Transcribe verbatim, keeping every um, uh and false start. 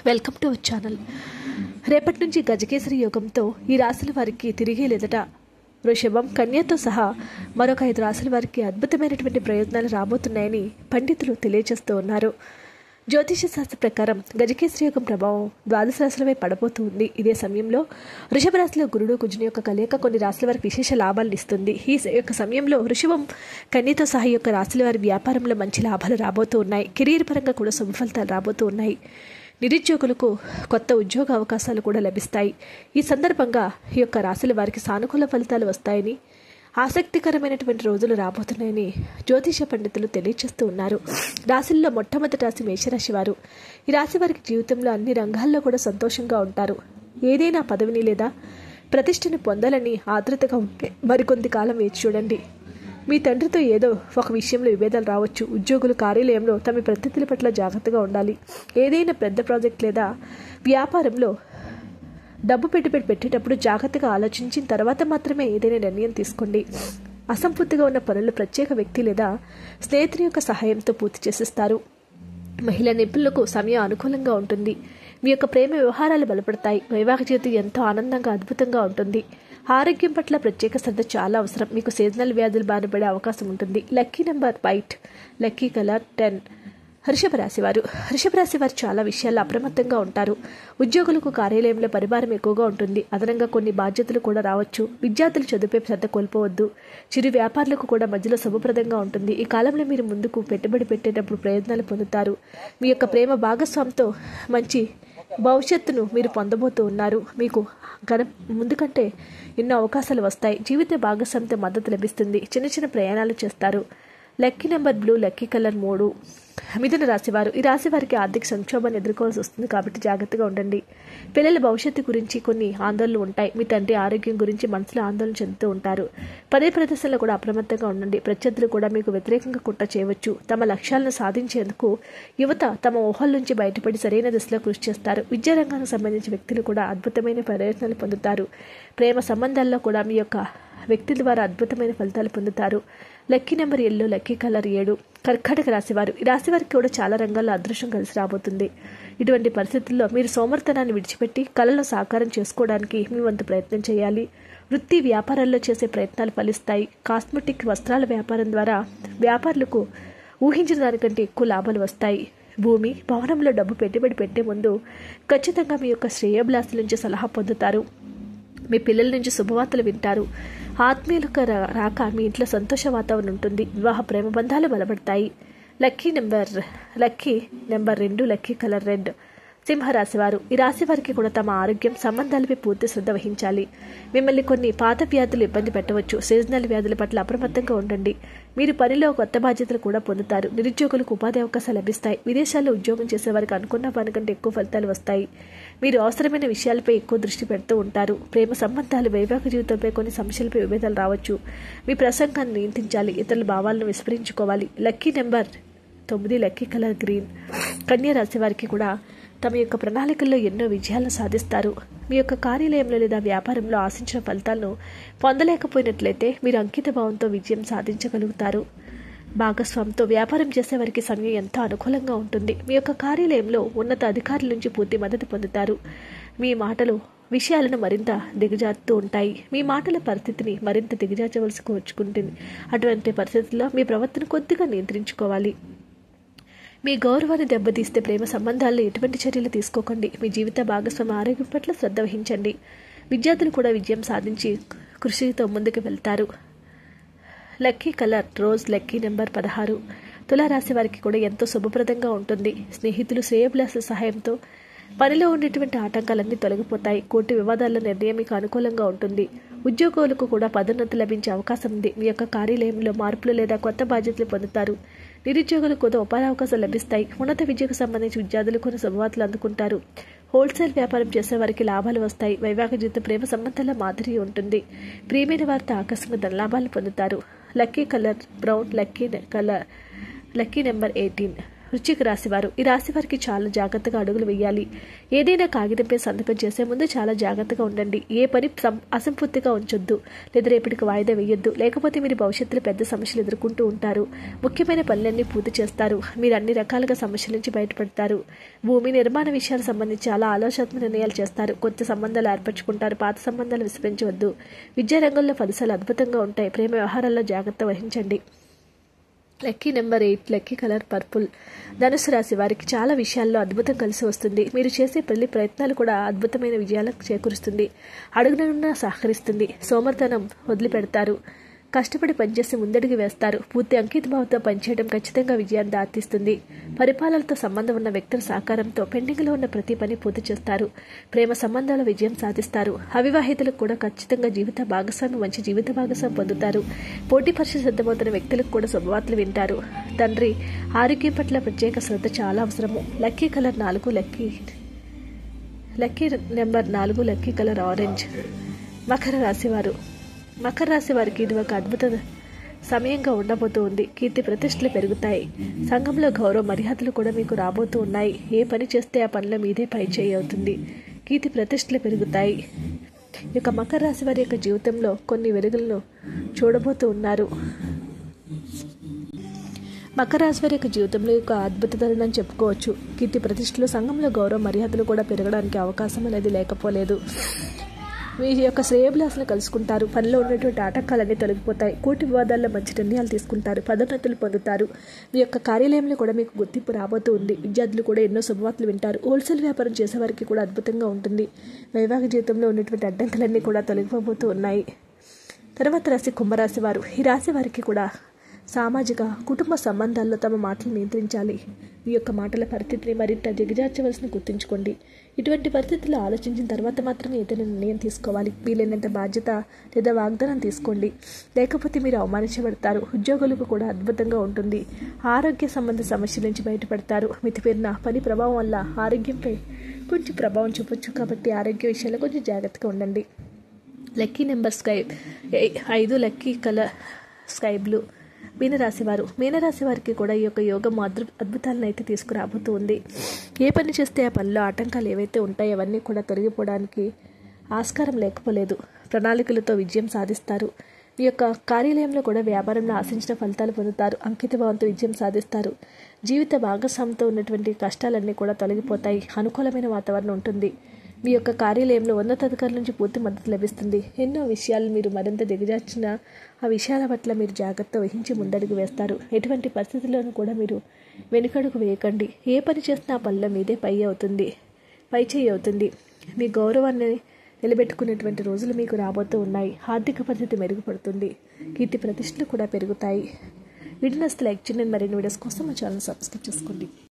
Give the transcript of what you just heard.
Welcome to our channel. రేపటి నుంచి గజకేసరి యోగంతో ఈ రాశుల వారికి తిరిగి లేదట. వృషభం, కన్యతో సహా మరొక ఐదు రాశుల వారికి అద్భుతమైనటువంటి ప్రయోజనాలు రాబోతున్నాయని పండితులు తెలియజేస్తూ ఉన్నారు. జ్యోతిష శాస్త్ర ప్రకారం గజకేసరి యోగం ప్రభావం ద్వాదశ రాశులపై పడబోతూ ఉంది. ఇదే సమయంలో వృషభ రాశిలో గురుడు కుజుని యొక్క కలయిక కొన్ని రాశుల వారికి విశేష లాభాలను ఇస్తుంది. ఈ యొక్క సమయంలో వృషభం, కన్యతో సహా యొక్క రాశుల వారి వ్యాపారంలో మంచి లాభాలు రాబోతూ ఉన్నాయి. కెరీర్ పరంగా కూడా శుభ ఫలితాలు రాబోతూ ఉన్నాయి. నిరుద్యోగులకు కొత్త ఉద్యోగ అవకాశాలు కూడా లభిస్తాయి. ఈ సందర్భంగా ఈ యొక్క రాశుల వారికి సానుకూల ఫలితాలు వస్తాయని, ఆసక్తికరమైనటువంటి రోజులు రాబోతున్నాయని జ్యోతిష పండితులు తెలియజేస్తూ ఉన్నారు. రాశుల్లో మొట్టమొదటి రాశి మేషరాశి వారు. ఈ రాశి వారికి జీవితంలో అన్ని రంగాల్లో కూడా సంతోషంగా ఉంటారు. ఏదైనా పదవిని లేదా ప్రతిష్టను పొందాలని ఆతృతగా ఉంటే మరికొంత కాలం వేచి చూడండి. మీ తండ్రితో ఏదో ఒక విషయంలో విభేదాలు రావచ్చు. ఉద్యోగులు కార్యాలయంలో తమ ప్రతినిధుల పట్ల జాగ్రత్తగా ఉండాలి. ఏదైనా పెద్ద ప్రాజెక్ట్ లేదా వ్యాపారంలో డబ్బు పెట్టుబడి పెట్టేటప్పుడు జాగ్రత్తగా ఆలోచించిన తర్వాత మాత్రమే ఏదైనా నిర్ణయం తీసుకోండి. అసంపూర్తిగా ఉన్న పనులు ప్రత్యేక వ్యక్తి లేదా స్నేహితుని యొక్క సహాయంతో పూర్తి చేసిస్తారు. మహిళా నిపుణులకు సమయం అనుకూలంగా ఉంటుంది. మీ యొక్క ప్రేమ వ్యవహారాలు బలపడతాయి. వైవాహిక జీవితం ఎంతో ఆనందంగా అద్భుతంగా ఉంటుంది. ఆరోగ్యం పట్ల ప్రత్యేక శ్రద్ధ చాలా అవసరం. మీకు సీజనల్ వ్యాధులు బారినపడే అవకాశం ఉంటుంది. Lucky number white, lucky colour ten. వృషభ రాశి వారు. వృషభ రాశి వారు చాలా విషయాల్లో అప్రమత్తంగా ఉంటారు. ఉద్యోగులకు కార్యాలయంలో పరిభారం ఎక్కువగా ఉంటుంది. అదనంగా కొన్ని బాధ్యతలు కూడా రావచ్చు. విద్యార్థులు చదువుపై శ్రద్ధ కోల్పోవద్దు. చిరు వ్యాపారులకు కూడా మధ్యలో శుభప్రదంగా ఉంటుంది. ఈ కాలంలో మీరు ముందుకు పెట్టుబడి పెట్టేటప్పుడు ప్రయోజనాలు పొందుతారు. మీ యొక్క ప్రేమ భాగస్వామితో మంచి భవిష్యత్తును మీరు పొందబోతూ ఉన్నారు. మీకు గణ ముందు కంటే ఎన్నో అవకాశాలు వస్తాయి. జీవిత భాగస్వామితో మద్దతు లభిస్తుంది. చిన్న చిన్న ప్రయాణాలు చేస్తారు. Lucky number blue, lucky colour మూడు. మిథున రాశివారు. ఈ రాశి వారికి ఆర్థిక సంక్షోభాన్ని ఎదుర్కోవాల్సి వస్తుంది కాబట్టి జాగ్రత్తగా ఉండండి. పిల్లల భవిష్యత్తు గురించి కొన్ని ఆందోళనలు ఉంటాయి. మీ తండ్రి ఆరోగ్యం గురించి మనసులో ఆందోళన చెందుతూ ఉంటారు. పదే ప్రదర్శనలో కూడా అప్రమత్తంగా ఉండండి. ప్రత్యర్థులు కూడా మీకు వ్యతిరేకంగా కుట్ర చేయవచ్చు. తమ లక్ష్యాలను సాధించేందుకు యువత తమ ఊహల నుంచి బయటపడి సరైన దిశలో కృషి చేస్తారు. విద్యారంగానికి సంబంధించిన వ్యక్తులు కూడా అద్భుతమైన ప్రయోజనాలు పొందుతారు. ప్రేమ సంబంధాల్లో కూడా మీ యొక్క వ్యక్తి ద్వారా అద్భుతమైన ఫలితాలు పొందుతారు. Lucky number yellow, lucky colour ఏడు. కర్కాటక రాశివారు. ఈ రాశి వారికి కూడా చాలా రంగాల్లో అదృష్టం కలిసి రాబోతుంది. ఇటువంటి పరిస్థితుల్లో మీరు సోమర్తనాన్ని విడిచిపెట్టి కళలను సాకారం చేసుకోవడానికి మీ వంతు ప్రయత్నం చేయాలి. వృత్తి వ్యాపారాల్లో చేసే ప్రయత్నాలు ఫలిస్తాయి. కాస్మెటిక్ వస్త్రాల వ్యాపారం ద్వారా వ్యాపారులకు ఊహించిన దానికంటే ఎక్కువ లాభాలు వస్తాయి. భూమి, భవనంలో డబ్బు పెట్టుబడి పెట్టే ముందు ఖచ్చితంగా మీ యొక్క శ్రేయోభిలాషుల నుంచి సలహా పొందుతారు. మీ పిల్లల నుంచి శుభవార్తలు వింటారు. ఆత్మీయులకు రాక మీ ఇంట్లో సంతోష వాతావరణం ఉంటుంది. వివాహ ప్రేమ బంధాలు బలపడతాయి. లక్కీ నెంబర్ లక్కీ నెంబర్ రెండు, లక్కీ కలర్ రెడ్. సింహరాశి వారు. ఈ రాశి వారికి కూడా తమ ఆరోగ్యం సంబంధాలపై పూర్తి శ్రద్ధ వహించాలి. మిమ్మల్ని కొన్ని పాత వ్యాధులు ఇబ్బంది పెట్టవచ్చు. సీజనల్ వ్యాధుల పట్ల అప్రమత్తంగా ఉండండి. మీరు పనిలో కొత్త బాధ్యతలు కూడా పొందుతారు. నిరుద్యోగులకు ఉపాధి అవకాశాలు లభిస్తాయి. విదేశాల్లో ఉద్యోగం చేసే వారికి అనుకున్న పని కంటే ఎక్కువ ఫలితాలు వస్తాయి. మీరు అవసరమైన విషయాలపై ఎక్కువ దృష్టి పెడుతూ ఉంటారు. ప్రేమ సంబంధాలు, వైవాహిక జీవితంపై కొన్ని సమస్యలపై విభేదాలు రావచ్చు. మీ ప్రసంగాన్ని నియంత్రించాలి. ఇతరుల భావాలను విస్మరించుకోవాలి. లక్కీ నెంబర్ తొమ్మిది, లక్కీ కలర్ గ్రీన్. కన్యా రాశి వారికి కూడా తమ యొక్క ప్రణాళికల్లో ఎన్నో విజయాలను సాధిస్తారు. మీ యొక్క కార్యాలయంలో లేదా వ్యాపారంలో ఆశించిన ఫలితాలను పొందలేకపోయినట్లయితే మీరు అంకిత భావంతో విజయం సాధించగలుగుతారు. భాగస్వామితో వ్యాపారం చేసేవారికి సమయం ఎంతో అనుకూలంగా ఉంటుంది. మీ యొక్క కార్యాలయంలో ఉన్నత అధికారుల నుంచి పూర్తి మద్దతు పొందుతారు. మీ మాటలు విషయాలను మరింత దిగజారుతూ ఉంటాయి. మీ మాటల పరిస్థితిని మరింత దిగజార్చవలసి వచ్చుకుంటుంది. అటువంటి పరిస్థితుల్లో మీ ప్రవర్తన కొద్దిగా నియంత్రించుకోవాలి. మీ గౌరవాన్ని దెబ్బతీస్తే ప్రేమ సంబంధాల్లో ఎటువంటి చర్యలు తీసుకోకండి. మీ జీవిత భాగస్వామి ఆరోగ్యం పట్ల శ్రద్ధ వహించండి. విద్యార్థులు కూడా విజయం సాధించి కృషితో ముందుకు వెళ్తారు. Lucky colour rose, lucky number పదహారు. తులారాశి వారికి కూడా ఎంతో శుభప్రదంగా ఉంటుంది. స్నేహితులు, శ్రేయోభిలాషుల సహాయంతో పనిలో ఉండేటువంటి ఆటంకాలన్నీ తొలగిపోతాయి. కోర్టు వివాదాల్లో నిర్ణయం మీకు అనుకూలంగా ఉంటుంది. ఉద్యోగులకు కూడా పదోన్నతి లభించే అవకాశం ఉంది. మీ యొక్క కార్యాలయంలో మార్పులు లేదా కొత్త బాధ్యతలు పొందుతారు. నిరుద్యోగులకు కూడా ఉపాధి అవకాశాలు లభిస్తాయి. ఉన్నత విద్యకు సంబంధించి విద్యార్థులు కొన్ని శుభవార్తలు అందుకుంటారు. హోల్సేల్ వ్యాపారం చేసే వారికి లాభాలు వస్తాయి. వైవాహిక జీవిత ప్రేమ సంబంధాల మాదిరి ఉంటుంది. ప్రియమైన వారితో ఆకస్మిక ధనలాభాలు పొందుతారు. Lucky colour brown, lucky colour lucky number eighteen. వృశ్చిక రాశి వారు, ఈ రాశి వారికి చాలా జాగ్రత్తగా అడుగులు వేయాలి. ఏదైనా కాగితంపై సంతకం చేసే ముందు చాలా జాగ్రత్తగా ఉండండి. ఏ పని అసంపూర్తిగా ఉంచొద్దు లేదా రేపటికి వాయిదా వేయొద్దు, లేకపోతే మీరు భవిష్యత్తులో పెద్ద సమస్యలు ఎదుర్కొంటూ ఉంటారు. ముఖ్యమైన పనులన్నీ పూర్తి చేస్తారు. మీరు అన్ని రకాలుగా సమస్యల నుంచి బయటపడతారు. భూమి నిర్మాణ విషయాలకు సంబంధించి చాలా ఆలోచనాత్మక నిర్ణయాలు చేస్తారు. కొత్త సంబంధాలు ఏర్పరచుకుంటారు. పాత సంబంధాలు విస్మరించవద్దు. విద్యారంగంలో ఫలితాలు అద్భుతంగా ఉంటాయి. ప్రేమ వ్యవహారాల్లో జాగ్రత్త వహించండి. Lucky number eight, lucky colour purple. ధనుసు రాశి వారికి చాలా విషయాల్లో అద్భుతం కలిసి వస్తుంది. మీరు చేసే ప్రతి ప్రయత్నాలు కూడా అద్భుతమైన విజయాలకు చేకూరుస్తుంది. అడుగునడుగునా సహకరిస్తుంది. సోమర్తనం వదిలిపెడతారు. కష్టపడి పనిచేసి ముందడుగు వేస్తారు. పూర్తి అంకితభావంతో పనిచేయడం ఖచ్చితంగా విజయాన్ని దారితీస్తుంది. పరిపాలనతో సంబంధం ఉన్న వ్యక్తుల సహకారంతో పెండింగ్లో ఉన్న ప్రతి పని పూర్తి చేస్తారు. ప్రేమ సంబంధాల విజయం సాధిస్తారు. అవివాహితులకు కూడా ఖచ్చితంగా జీవిత భాగస్వామి మంచి జీవిత భాగస్వామి పొందుతారు. పోటీ పరీక్ష సిద్ధమవుతున్న వ్యక్తులకు కూడా శుభవార్తలు వింటారు. తండ్రి ఆరోగ్యం పట్ల ప్రత్యేక శ్రద్ధ చాలా అవసరము. లక్కీ కలర్ నాలుగు, లక్కీ లక్కీ నెంబర్ నాలుగు, లక్కీ కలర్ ఆరెంజ్. మకర రాశివారు, మకర రాశి వారికి ఇది ఒక అద్భుత సమయంగా ఉండబోతూ ఉంది. కీర్తి ప్రతిష్టలు పెరుగుతాయి. సంఘంలో గౌరవ మర్యాదలు కూడా మీకు రాబోతూ ఉన్నాయి. ఏ పని చేస్తే ఆ పనిలో మీదే పై చేయి అవుతుంది. కీర్తి ప్రతిష్టలు పెరుగుతాయి. ఈ యొక్క మకర రాశి వారి యొక్క జీవితంలో కొన్ని వెలుగులను చూడబోతూ ఉన్నారు. మకర రాశి వారి యొక్క జీవితంలో ఒక అద్భుత తరుణం చెప్పుకోవచ్చు. కీర్తి ప్రతిష్టలు, సంఘంలో గౌరవ మర్యాదలు కూడా పెరగడానికి అవకాశం అనేది లేకపోలేదు. మీ యొక్క శ్రేయోభిలాషులను కలుసుకుంటారు. పనిలో ఉన్నటువంటి ఆటంకాలన్నీ తొలగిపోతాయి. కోర్టు వివాదాల్లో మంచి నిర్ణయాలు తీసుకుంటారు. పదోన్నతులు పొందుతారు. మీ యొక్క కార్యాలయంలో కూడా మీకు గుర్తింపు రాబోతూ ఉంది. విద్యార్థులు కూడా ఎన్నో శుభవార్తలు వింటారు. హోల్సేల్ వ్యాపారం చేసేవారికి కూడా అద్భుతంగా ఉంటుంది. వైవాహిక జీవితంలో ఉన్నటువంటి అడ్డంకులన్నీ కూడా తొలగిపోబోతూ ఉన్నాయి. తర్వాత రాశి కుంభరాశి వారు, ఈ రాశి వారికి కూడా సామాజిక కుటుంబ సంబంధాల్లో తమ మాటలు నియంత్రించాలి. మీ యొక్క మాటల పరిస్థితిని మరింత దిగజార్చవలసిన గుర్తుంచుకోండి. ఇటువంటి పరిస్థితుల్లో ఆలోచించిన తర్వాత మాత్రమే ఏదైనా నిర్ణయం తీసుకోవాలి. వీలైనంత బాధ్యత లేదా వాగ్దానం తీసుకోండి, లేకపోతే మీరు అవమానించబడతారు. ఉద్యోగులకు కూడా అద్భుతంగా ఉంటుంది. ఆరోగ్య సంబంధ సమస్యల నుంచి బయటపడతారు. మితిమీరిన పని ప్రభావం వల్ల ఆరోగ్యంపై కొంచెం ప్రభావం చూపొచ్చు. కాబట్టి ఆరోగ్య విషయాల్లో కొంచెం జాగ్రత్తగా ఉండండి. లక్కీ నెంబర్ స్కై ఐదు, లక్కీ కలర్ స్కై బ్లూ. మీనరాశివారు, మీనరాశి వారికి కూడా ఈ యొక్క యోగం అద్భు అద్భుతాలను అయితే తీసుకురాబోతూ ఉంది. ఏ పని చేస్తే ఆ పనిలో ఆటంకాలు ఏవైతే ఉంటాయో అవన్నీ కూడా తొలగిపోవడానికి ఆస్కారం లేకపోలేదు. ప్రణాళికలతో విజయం సాధిస్తారు. మీ యొక్క కార్యాలయంలో కూడా వ్యాపారంలో ఆశించిన ఫలితాలు పొందుతారు. అంకితభావంతో విజయం సాధిస్తారు. జీవిత భాగస్వామితో ఉన్నటువంటి కష్టాలన్నీ కూడా తొలగిపోతాయి. అనుకూలమైన వాతావరణం ఉంటుంది. మీ యొక్క కార్యాలయంలో ఉన్నతాధికారుల నుంచి పూర్తి మద్దతు లభిస్తుంది. ఎన్నో విషయాలు మీరు మరింత దిగజార్చిన ఆ విషయాల పట్ల మీరు జాగ్రత్త వహించి ముందడుగు వేస్తారు. ఎటువంటి పరిస్థితుల్లోనూ కూడా మీరు వెనుకడుగు వేయకండి. ఏ పని చేసినా ఆ పనిలో మీదే పై అవుతుంది పై చేయి అవుతుంది. మీ గౌరవాన్ని నిలబెట్టుకునేటువంటి రోజులు మీకు రాబోతూ ఉన్నాయి. ఆర్థిక పరిస్థితి మెరుగుపడుతుంది. కీర్తి ప్రతిష్టలు కూడా పెరుగుతాయి. వీడియోని లైక్ చేయండి. మరిన్ని వీడియోస్ కోసం మా ఛానల్ సబ్స్క్రైబ్ చేసుకోండి.